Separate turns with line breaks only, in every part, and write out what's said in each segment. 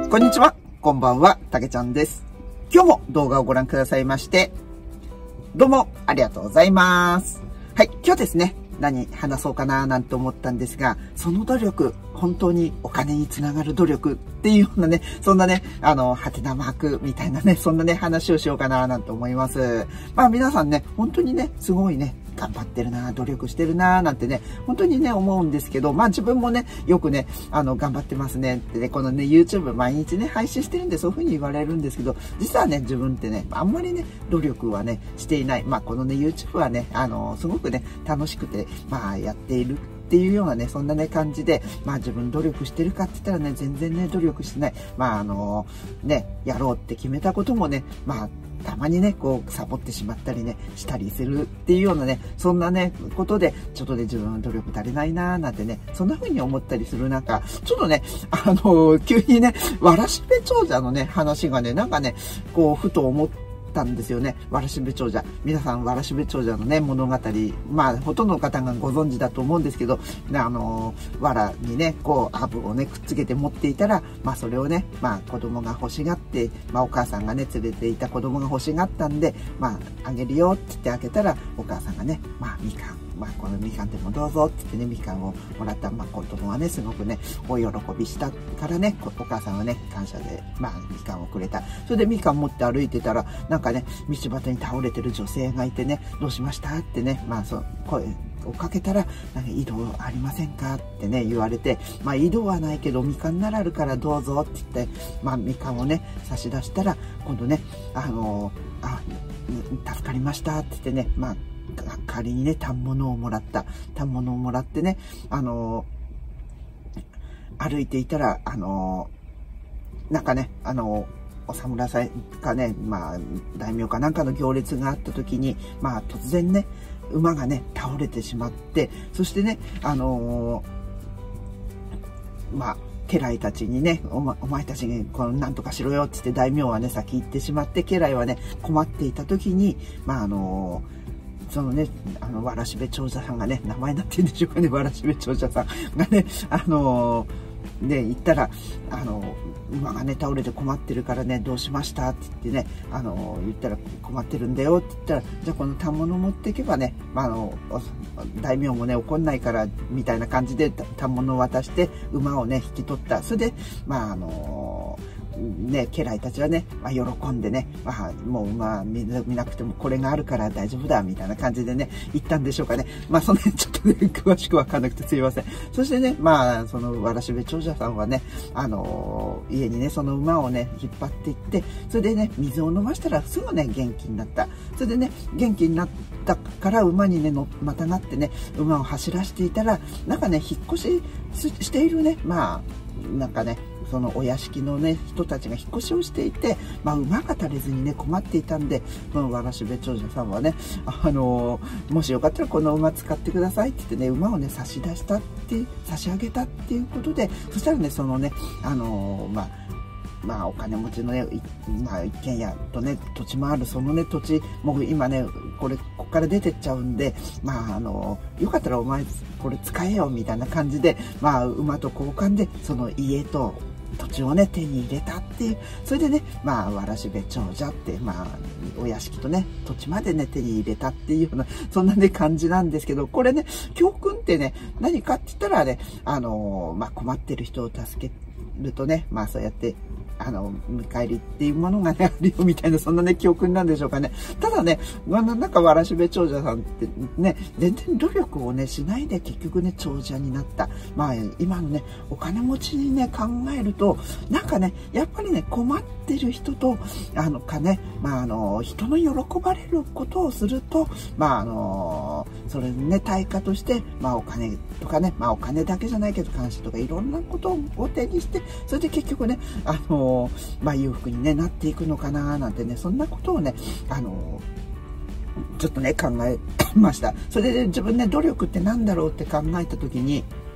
こんにちは、こんばんは、たけちゃんです。今日も動画をご覧くださいまして、どうもありがとうございます。はい、今日ですね、何話そうかななんて思ったんですが、その努力、本当にお金につながる努力っていうようなね、そんなね、ハテナマークみたいなね、そんなね、話をしようかななんて思います。まあ皆さんね、本当にね、すごいね、頑張ってるな、努力してるな、なんてね、本当にね、思うんですけど、まあ自分もね、よくね、頑張ってますねってね、このね、YouTube 毎日ね、配信してるんでそういう風に言われるんですけど、実はね、自分ってね、あんまりね、努力はね、していない。まあこのね、YouTube はね、すごくね、楽しくて、まあやっている。っていうようなね、そんなね、感じで、まあ自分努力してるかって言ったらね、全然ね、努力してない。まあね、やろうって決めたこともね、まあ、たまにね、こう、サボってしまったりね、したりするっていうようなね、そんなね、ことで、ちょっとね、自分の努力足りないなーなんてね、そんな風に思ったりする中、ちょっとね、急にね、わらしべ長者のね、話がね、なんかね、こう、ふと思ったんですよね。わらしべ長者。皆さん、わらしべ長者のね、物語、まあ、ほとんどの方がご存知だと思うんですけど、わらにね、こう、アブをね、くっつけて持っていたら、まあ、それをね、まあ、子供が欲しがって、まあ、お母さんがね、連れていた子供が欲しがったんで、まあ、あげるよって言ってあげたら、お母さんがね、まあ、みかん。まあ、このみかんでもどうぞって言ってね、みかんをもらった、まあ、子供はね、すごくね、お喜びしたからね、お母さんはね、感謝で、まあ、みかんをくれた。それでみかん持って歩いてたら、なんかね、道端に倒れてる女性がいてね、どうしましたってね、まあ、声をかけたら、なんか井戸ありませんかってね、言われて、まあ、井戸はないけど、みかんならあるからどうぞって言って、まあ、みかんをね、差し出したら、今度ね、助かりましたって言ってね、まあ、仮にね、反物をもらった。反物をもらってね、歩いていたら、なんかね、お侍さんかね、まあ、大名かなんかの行列があった時に、まあ、突然ね、馬がね、倒れてしまって、そしてね、まあ、家来たちにね、お前たちにこのなんとかしろよって言って大名はね、先行ってしまって、家来はね、困っていた時に、まあ、そのね、わらしべ長者さんがね、名前になってるんでしょうかね、わらしべ長者さんがね、で、言ったら、馬がね、倒れて困ってるからね、どうしましたって言ってね、言ったら困ってるんだよって言ったら、じゃあこの反物持っていけばね、まあ、大名もね、怒んないから、みたいな感じで反物を渡して、馬をね、引き取った。それで、まあ、ね、家来たちはね、まあ、喜んでね、まあ、もう馬見なくてもこれがあるから大丈夫だみたいな感じでね、言ったんでしょうかね。まあ、その辺ちょっとね、詳しくわかんなくてすいません。そしてね、まあ、そのわらしべ長者さんはね、家にね、その馬をね、引っ張っていって、それでね、水を飲ましたらすぐね、元気になった。それでね、元気になったから馬にね、またがってね、馬を走らせていたら、なんかね、引っ越ししているね、まあ、なんかね、そのお屋敷のね、人たちが引っ越しをしていて、まあ、馬が足りずにね、困っていたんで、このわらしべ長者さんはね、もしよかったらこの馬使ってくださいって言ってね、馬をね、差し上げたっていうことで、そしたらね、そのね、まあ、お金持ちのね、まあ、一軒家とね、土地もある、そのね、土地、もう今ね、ここから出てっちゃうんで、まあ、よかったらお前、これ使えよ、みたいな感じで、まあ、馬と交換で、その家と、土地をね、手に入れたっていう。それでね、まあ、わらしべ長者って、まあ、お屋敷とね、土地までね、手に入れたっていうような、そんなね、感じなんですけど、これね、教訓ってね、何かって言ったらね、まあ、困ってる人を助けるとね、まあ、そうやって、見返りっていうものがね、あるよみたいな、そんなね、教訓なんでしょうかね。ただね、なんかわらしべ長者さんってね、全然努力をね、しないで結局ね、長者になった。まあ、今のね、お金持ちにね、考えると、なんかね、やっぱりね、困ってる人と、まあ、人の喜ばれることをすると、まあ、それね、対価として、まあ、お金とかね、まあ、お金だけじゃないけど、感謝とかいろんなことを手にして、それで結局ね、まあ、裕福に、ね、なっていくのかななんてね、そんなことをね、ちょっとね、考えました。それで自分ね、努力ってなんだろうって考えたときに、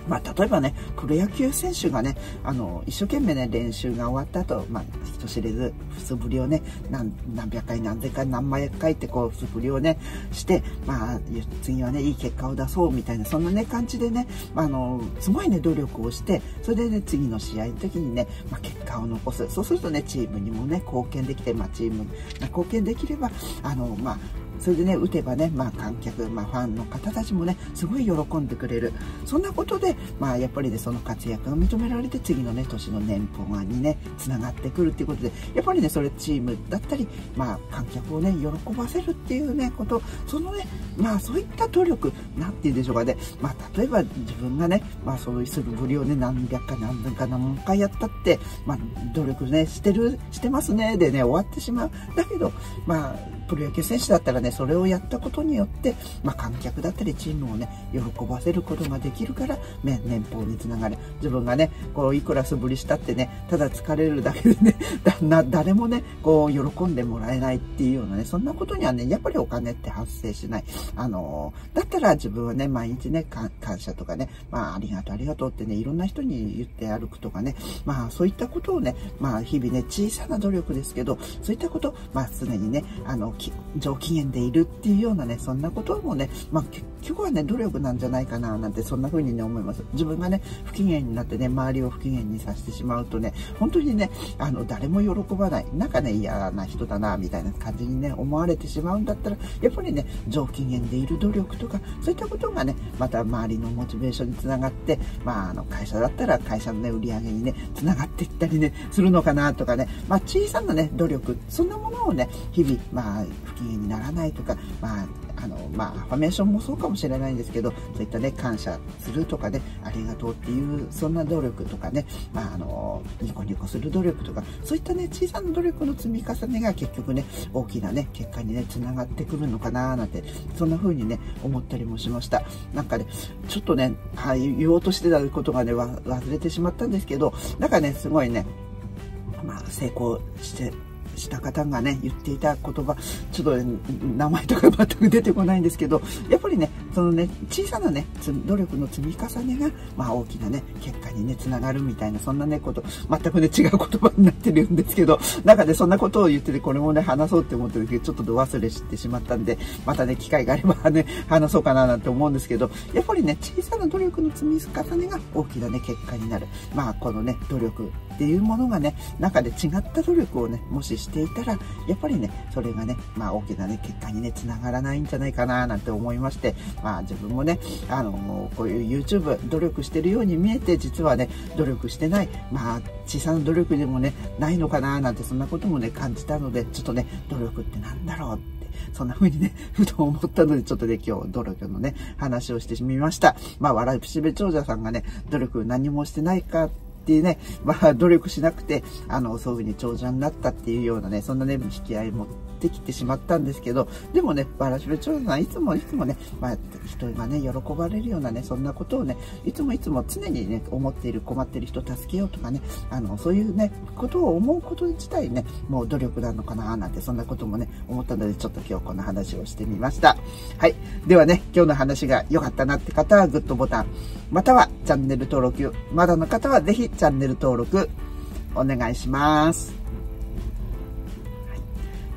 例えばね、プロ野球選手がね、一生懸命ね、練習が終わった後、人知れず、素振りをね、何百回、何千回、何万回ってこう、素振りをね、して、次はね、いい結果を出そうみたいな、そんなね、感じでね、すごいね、努力をして、それでね、次の試合の時にね、結果を残す。そうするとね、チームにもね、貢献できて、チームに貢献できれば、それでね、打てばね、観客、ファンの方たちもね、すごい喜んでくれる。そんなことで、やっぱりね、その活躍が認められて、次のね、年の年俸にね、つながってくるっていうことで、やっぱりね、それチームだったり、観客をね、喜ばせるっていうね、こと、そのね、そういった努力、なんて言うんでしょうかね。例えば自分がね、そういう素振りをね、何百回、何千回、何万回やったって、努力ね、してますね、でね、終わってしまう。だけど、プロ野球選手だったらね、それをやったことによって、観客だったりチームをね、喜ばせることができるから、年俸につながる。自分がね、こう、いくら素振りしたってね、ただ疲れるだけでね、誰もね、こう、喜んでもらえないっていうようなね、そんなことにはね、やっぱりお金って発生しない。だったら自分はね、毎日ね、感謝とかね、ありがとう、ありがとうってね、いろんな人に言って歩くとかね、そういったことをね、日々ね、小さな努力ですけど、そういったこと、常にね、上機嫌でいるっていうようなね、そんなこともね、結局はね、努力なんじゃないかな、なんて、そんな風にね、思います。自分がね、不機嫌になってね、周りを不機嫌にさせてしまうとね、本当にね、誰も喜ばない、なんかね、嫌な人だな、みたいな感じにね、思われてしまうんだったら、やっぱりね、上機嫌でいる努力とか、そういったことがね、また周りのモチベーションにつながって、会社だったら会社のね、売り上げにね、つながっていったりね、するのかなとかね、小さなね、努力、そんなものをね、日々、不機嫌にならないとか、アファメーションもそうかもしれないんですけど、そういったね、感謝するとかね、ありがとうっていう、そんな努力とかね、ニコニコする努力とか、そういったね、小さな努力の積み重ねが結局ね、大きなね、結果にね、つながってくるのかななんて、そんな風にね、思ったりもしました。なんかね、ちょっとね、言おうとしてたことがね、忘れてしまったんですけど、なんかね、すごいね、成功した方がね、言っていた言葉、ちょっと、名前とか全く出てこないんですけど、やっぱりね、そのね、小さなね、努力の積み重ねが、大きなね、結果にね、つながるみたいな、そんなね、全くね、違う言葉になってるんですけど、なんかね、そんなことを言ってて、これもね、話そうって思ってるけど、ちょっと忘れしてしまったんで、またね、機会があればね、話そうかななんて思うんですけど、やっぱりね、小さな努力の積み重ねが大きなね、結果になる。このね、努力っていうものがね、中で違った努力をね、もししていたら、やっぱりね、それがね、大きなね、結果にね、つながらないんじゃないかな、なんて思いまして、自分もね、こういう YouTube 努力してるように見えて、実はね、努力してない、小さな努力でもね、ないのかな、なんて、そんなこともね、感じたので、ちょっとね、努力ってなんだろうって、そんな風にね、ふと思ったので、ちょっとね、今日、努力のね、話をしてみました。わらしべ長者さんがね、努力何もしてないか、っていうね、努力しなくて、そういう風に長者になったっていうようなね、そんなね、引き合い持ってきてしまったんですけど、でもね、わらしべ長者さん、いつもね、人がね、喜ばれるようなね、そんなことをね、いつも常にね、思っている、困っている人を助けようとかね、そういうね、ことを思うこと自体ね、もう努力なのかな、なんて、そんなこともね、思ったので、ちょっと今日この話をしてみました。はい。ではね、今日の話が良かったなって方は、グッドボタン、またはチャンネル登録、まだの方はぜひチャンネル登録お願いします。はい、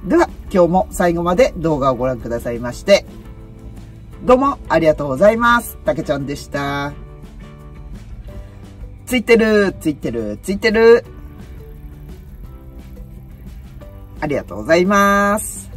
では今日も最後まで動画をご覧くださいましてどうもありがとうございます。たけちゃんでした。ついてる。ありがとうございます。